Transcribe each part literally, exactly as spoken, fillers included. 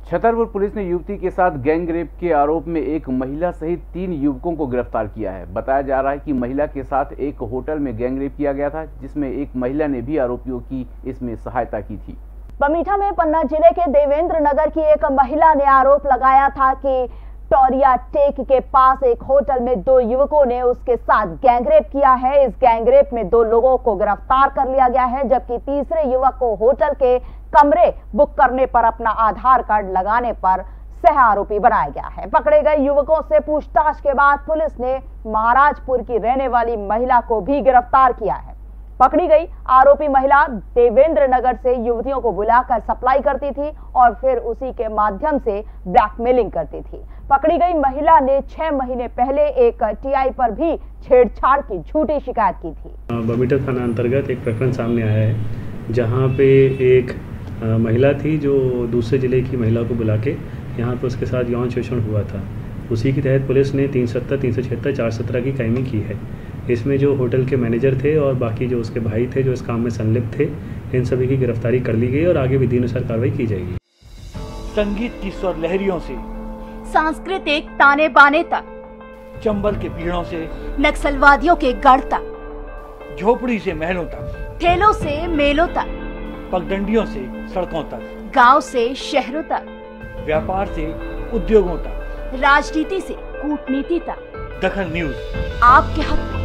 Chhatarpur police ने युवती के साथ गैंग रेप के आरोप में एक महिला सहित तीन युवकों को गिरफ्तार किया है। बताया जा रहा है कि महिला के साथ एक होटल में गैंग रेप किया गया था, जिसमें एक महिला ने भी आरोपियों की इसमें सहायता की थी। बमीठा में पन्ना जिले के देवेंद्र नगर की एक महिला ने आरोप लगाया था कि टोरिया टेक के पास एक होटल में दो युवकों ने उसके साथ गैंगरेप किया है। इस गैंगरेप में दो लोगों को गिरफ्तार कर लिया गया है, जबकि तीसरे युवक को होटल के कमरे बुक करने पर अपना आधार कार्ड लगाने पर सह आरोपी बनाया गया है। पकड़े गए युवकों से पूछताछ के बाद पुलिस ने महाराजपुर की रहने वाली महिला को भी गिरफ्तार किया है। पकड़ी गई आरोपी महिला देवेंद्र नगर से युवतियों को बुलाकर सप्लाई करती थी और फिर उसी के माध्यम से ब्लैकमेलिंग करती थी। पकड़ी गई महिला ने छह महीने पहले एक टीआई पर भी छेड़छाड़ की झूठी शिकायत की थी। बमीठा थाना अंतर्गत एक प्रकरण सामने आया है, जहां पे एक महिला थी जो दूसरे जिले की महिला को बुला के यहाँ पर उसके साथ यौन शोषण हुआ था। उसी के तहत पुलिस ने तीन सत्तर तीन सौ छिहत्तर चार सत्रह की कायमी की है। इसमें जो होटल के मैनेजर थे और बाकी जो उसके भाई थे जो इस काम में संलिप्त थे, इन सभी की गिरफ्तारी कर ली गई और आगे विधिनुसार कार्रवाई की जाएगी। संगीत की स्वर लहरियों से सांस्कृतिक ताने बाने तक, चंबल के पीड़ों से नक्सलवादियों के गढ़ तक, झोपड़ी से महलों तक, ठेलों से मेलों तक, पगडंडियों से सड़कों तक, गांव से शहरों तक, व्यापार से उद्योगों तक, राजनीति से कूटनीति तक, दखल न्यूज आपके हक में।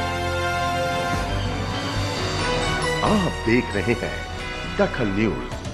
आप देख रहे हैं दखल न्यूज।